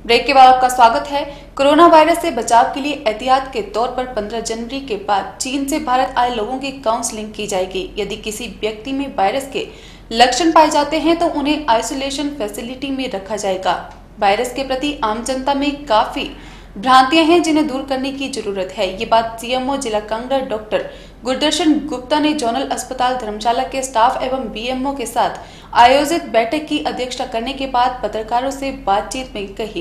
Break के बाद आपका स्वागत है। कोरोना वायरस से बचाव के लिए एहतियात के तौर पर 15 जनवरी के बाद चीन से भारत आए लोगों की काउंसलिंग की जाएगी। यदि किसी व्यक्ति में वायरस के लक्षण पाए जाते हैं तो उन्हें आइसोलेशन फैसिलिटी में रखा जाएगा। वायरस के प्रति आम जनता में काफी भ्रांतियां हैं जिन्हें दूर करने की जरूरत है। ये बात सीएमओ जिला कांगड़ा डॉक्टर गुरदर्शन गुप्ता ने जोनल अस्पताल धर्मशाला के स्टाफ एवं बीएमओ के साथ आयोजित बैठक की अध्यक्षता करने के बाद पत्रकारों से बातचीत में कही।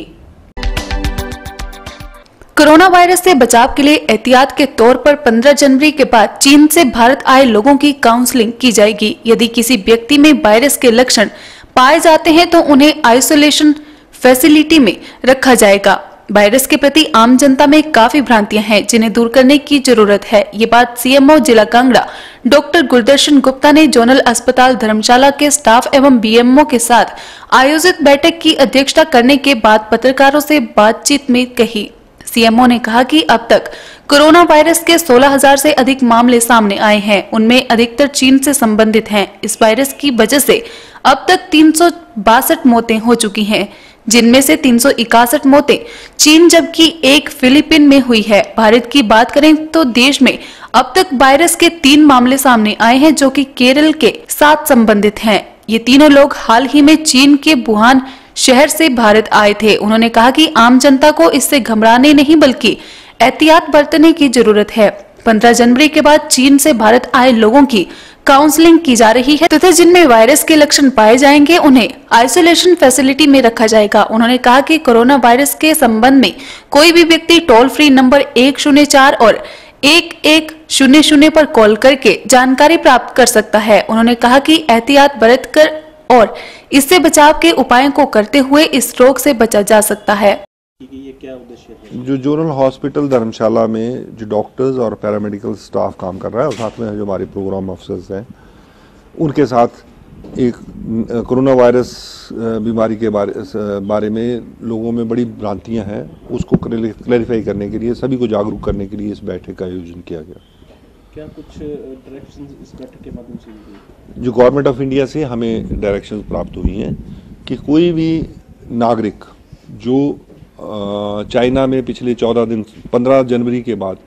कोरोना वायरस से बचाव के लिए एहतियात के तौर पर 15 जनवरी के बाद चीन से भारत आए लोगों की काउंसलिंग की जाएगी। यदि किसी व्यक्ति में वायरस के लक्षण पाए जाते हैं तो उन्हें आइसोलेशन फैसिलिटी में रखा जाएगा। वायरस के प्रति आम जनता में काफी भ्रांतियां हैं जिन्हें दूर करने की जरूरत है। ये बात सीएमओ जिला कांगड़ा डॉक्टर गुरदर्शन गुप्ता ने जोनल अस्पताल धर्मशाला के स्टाफ एवं बीएमओ के साथ आयोजित बैठक की अध्यक्षता करने के बाद पत्रकारों से बातचीत में कही। सीएमओ ने कहा कि अब तक कोरोना वायरस के 16,000 से अधिक मामले सामने आए हैं। उनमें अधिकतर चीन से संबंधित हैं। इस वायरस की वजह से अब तक 362 मौतें हो चुकी हैं, जिनमें से 361 मौतें चीन जबकि एक फिलीपीन में हुई है। भारत की बात करें तो देश में अब तक वायरस के 3 मामले सामने आए हैं जो कि केरल के साथ संबंधित हैं। ये तीनों लोग हाल ही में चीन के वुहान शहर से भारत आए थे। उन्होंने कहा कि आम जनता को इससे घबराने नहीं बल्कि एहतियात बरतने की जरूरत है। 15 जनवरी के बाद चीन से भारत आए लोगों की काउंसलिंग की जा रही है तथा जिनमें वायरस के लक्षण पाए जाएंगे उन्हें आइसोलेशन फैसिलिटी में रखा जाएगा। उन्होंने कहा कि कोरोना वायरस के संबंध में कोई भी व्यक्ति टोल फ्री नंबर 104 और 1100 पर कॉल करके जानकारी प्राप्त कर सकता है। उन्होंने कहा कि एहतियात बरतकर और इससे बचाव के उपायों को करते हुए इस रोग से बचा जा सकता है। ये क्या उद्देश्य है? जो जोनल हॉस्पिटल धर्मशाला में जो डॉक्टर्स और पैरामेडिकल स्टाफ काम कर रहा है और साथ में जो हमारे प्रोग्राम ऑफिसर्स हैं उनके साथ एक कोरोना वायरस बीमारी के बारे में लोगों में बड़ी भ्रांतियां हैं, उसको क्लैरिफाई करने के लिए, सभी को जागरूक करने के लिए इस बैठक का आयोजन किया गया। क्या कुछ डायरेक्शंस इस बैठक के माध्यम से मिली? जो गवर्नमेंट ऑफ इंडिया से हमें डायरेक्शंस प्राप्त हुई हैं कि कोई भी नागरिक जो चाइना में पिछले 15 जनवरी के बाद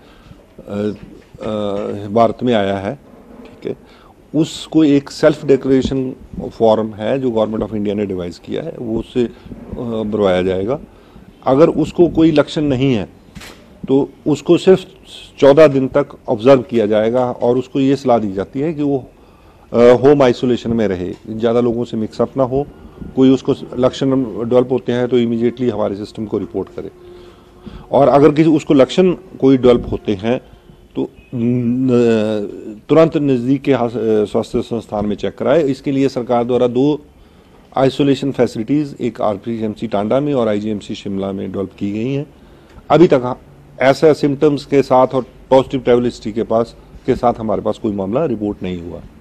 भारत में आया है, ठीक है, उसको एक सेल्फ डिक्लेरेशन फॉर्म है जो गवर्नमेंट ऑफ इंडिया ने डिवाइस किया है, वो उससे भरवाया जाएगा। अगर उसको कोई लक्षण नहीं है तो उसको सिर्फ 14 दिन तक ऑब्जर्व किया जाएगा और उसको ये सलाह दी जाती है कि वो होम आइसोलेशन में रहे, ज़्यादा लोगों से मिक्सअप ना हो। कोई उसको लक्षण डेवलप होते हैं तो इमीडिएटली हमारे सिस्टम को रिपोर्ट करे और अगर किसी उसको लक्षण कोई डेवलप होते हैं तो तुरंत नज़दीक के स्वास्थ्य संस्थान में चेक कराए। इसके लिए सरकार द्वारा 2 आइसोलेशन फैसिलिटीज़, एक आरपीएमसी टांडा में और आईजीएमसी शिमला में डेवलप की गई हैं। अभी तक ऐसे सिम्टम्स के साथ और पॉजिटिव ट्रैवल हिस्ट्री के साथ हमारे पास कोई मामला रिपोर्ट नहीं हुआ।